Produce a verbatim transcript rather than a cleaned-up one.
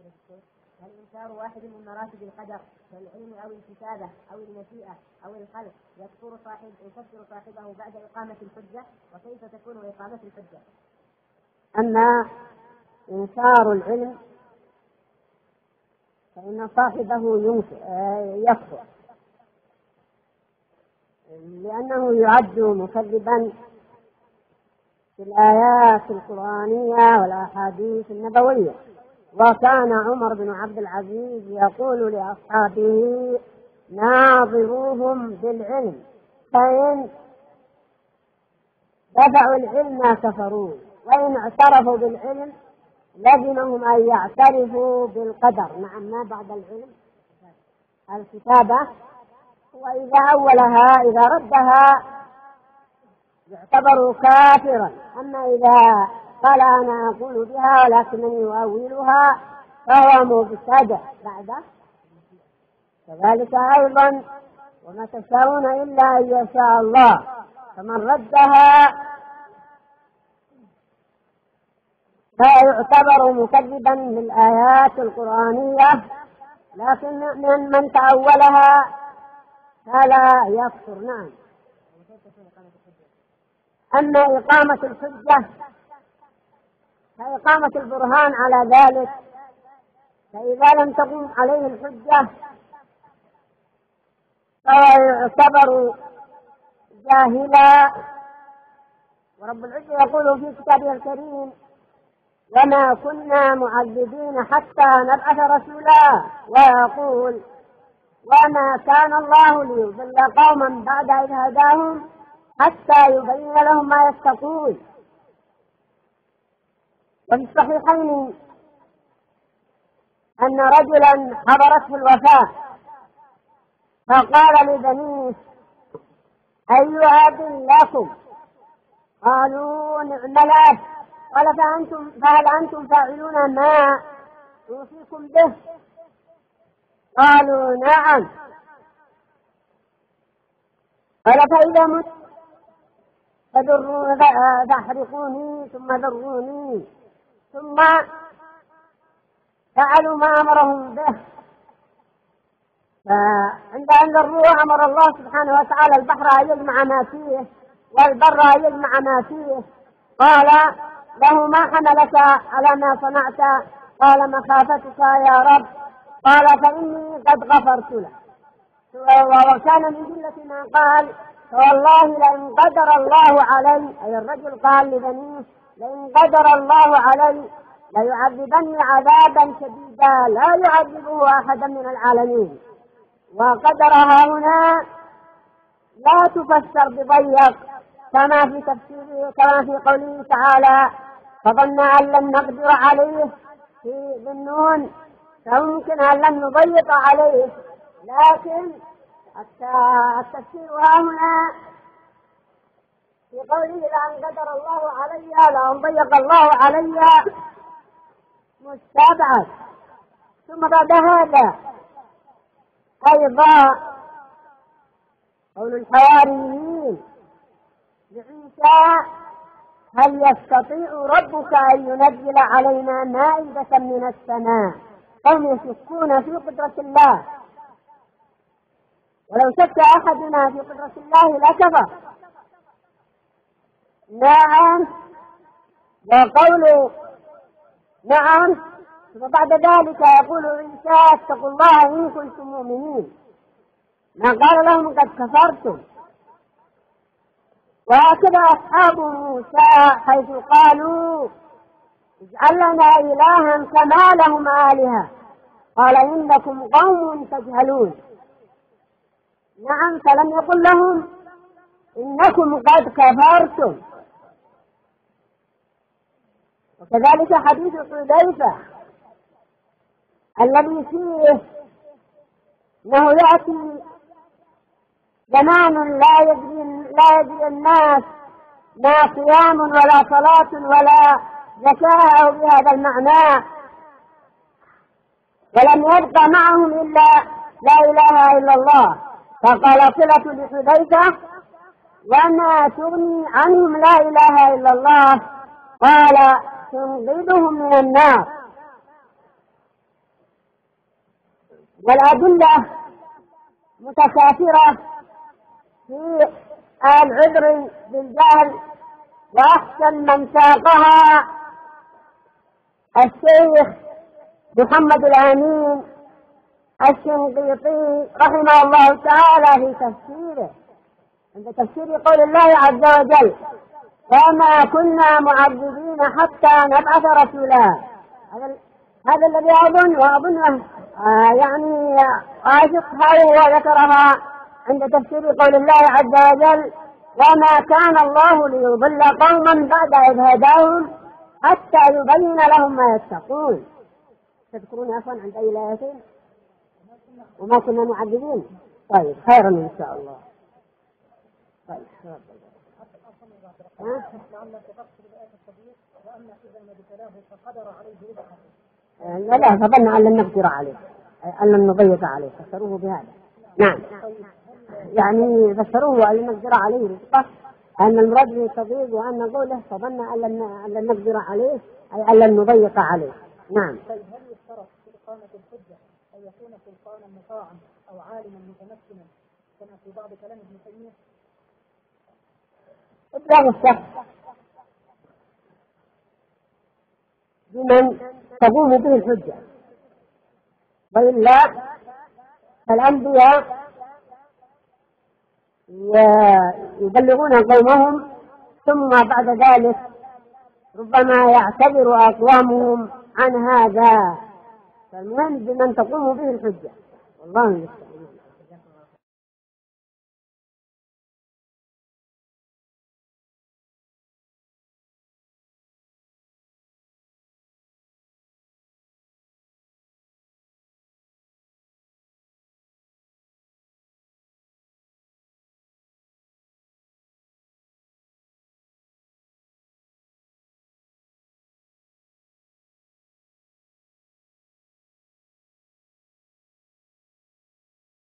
هل إنكار واحد من مراتب القدر كالعلم أو الكتابة أو المشيئة أو الخلق يكفر صاحب يكفر صاحبه بعد إقامة الحجة؟ وكيف تكون إقامة الحجة؟ أما إنكار العلم فإن صاحبه يكفر، لأنه يعد مكذبا في الآيات القرآنية والأحاديث النبوية. وكان عمر بن عبد العزيز يقول لأصحابه: ناظروهم بالعلم، فإن دفعوا العلم كفروا، وإن اعترفوا بالعلم لزمهم أن يعترفوا بالقدر. نعم، ما بعد العلم الكتابة، وإذا أولها إذا ردها يعتبر كافرا. أما إذا قال أنا أقول بها ولكنني أؤولها فهو مبتدع بعده. كذلك أيضا: وما تشاءون إلا أن يشاء الله، فمن ردها فيعتبر مكذبا للآيات القرآنية، لكن من من تأولها فلا يكفر. نعم. أما إقامة الحجة فإقامة البرهان على ذلك، فإذا لم تقم عليه الحجة فهو يعتبر جاهلا. ورب العزة يقول في كتابه الكريم: وما كنا معذبين حتى نبعث رسولا، ويقول: وما كان الله ليضل قوما بعد إذ هداهم حتى يبين لهم ما يتقون. وفي الصحيحين أن رجلا حضرته الوفاة فقال لبنيه: أي أب لكم؟ قالوا: نعم الأب. قال: فأنتم فهل أنتم فاعلون ما أوصيكم به؟ قالوا: نعم. قال: فإذا مت فاحرقوني ثم ذروني. ثم فعلوا ما أمرهم به. فعند أن ذروه أمر الله سبحانه وتعالى البحر أن يجمع ما فيه والبر أن يجمع ما فيه. قال له: ما حملك على ما صنعت؟ قال: مخافتك يا رب. قال: فإني قد غفرت له. وكان من جملة ما قال: والله لئن قدر الله علي، أي الرجل قال لبنيه: لئن قدر الله علي ليعذبني عذابا شديدا لا يعذبه أحدا من العالمين. وقدرها هنا لا تفسر بضيق كما في تفسيره كما في قوله تعالى: فظن أن لم نقدر عليه في ذنون، فممكن أن لم نضيق عليه. لكن التفسير هنا في قوله: لأن قدر الله علي لأن ضيق الله علي مستبعد. ثم بعد هذا أيضا قول الحواريين لعيسى: هل يستطيع ربك أن ينزل علينا مائدة من السماء؟ هم يشكون في قدرة الله، ولو شك أحدنا في قدرة الله لكفر. نعم. وقول نعم وبعد ذلك يقول عيسى: اتقوا الله إن كنتم مؤمنين. ما قال لهم: قد كفرتم. وهكذا أصحاب موسى حيث قالوا: اجعل لنا إلها كما لهم آلهة. قال: إنكم قوم تجهلون. نعم. فلم يقل لهم: إنكم قد كفرتم. وكذلك حديث حذيفة الذي فيه أنه يأتي زمان لا يدري لا يدري الناس ما صيام ولا صلاة ولا زكاة أو بهذا المعنى، ولم يبقى معهم إلا لا إله إلا الله. فقال صلة لحذيفة: وما تغني عنهم لا إله إلا الله؟ قال: تنقذهم من النار. والأدلة متكاثرة في العذر بالجهل، وأحسن من ساقها الشيخ محمد الأمين الشنقيطي رحمه الله تعالى في تفسيره، عند تفسير قول الله عز وجل: وما كنا معذبين حتى نبعث رسولا. هذا الذي أظن وأظن آه يعني عاشقها وذكرها عند تفسير قول الله عز وجل: وما كان الله ليضل قوما بعد إذ هداهم حتى يبين لهم ما يتقون. تذكرون عفوا عند أي آيتين؟ وما كنا معذبين. طيب خيرا إن شاء الله. طيب لا لا فظن أن لن نقدر عليه، أن لن نضيق عليه، فسروه بهذا. نعم يعني فسروه أن لن نقدر عليه رزقه، أن المراد به التضييق، وأن نقوله فظن أن لن نقدر عليه أي أن لن نضيق عليه. نعم. طيب هل يشترط في إقامة الحجة أن يكون سلطانا مطاعا أو عالما متمكنا كما في بعض كلام ابن تيمية؟ إبلاغ الشخص بمن تقوم به الحجة، وإلا فالأنبياء يبلغون قومهم ثم بعد ذلك ربما يعتذر أقوامهم عن هذا، فالمهم بمن تقوم به الحجة. والله المستعان.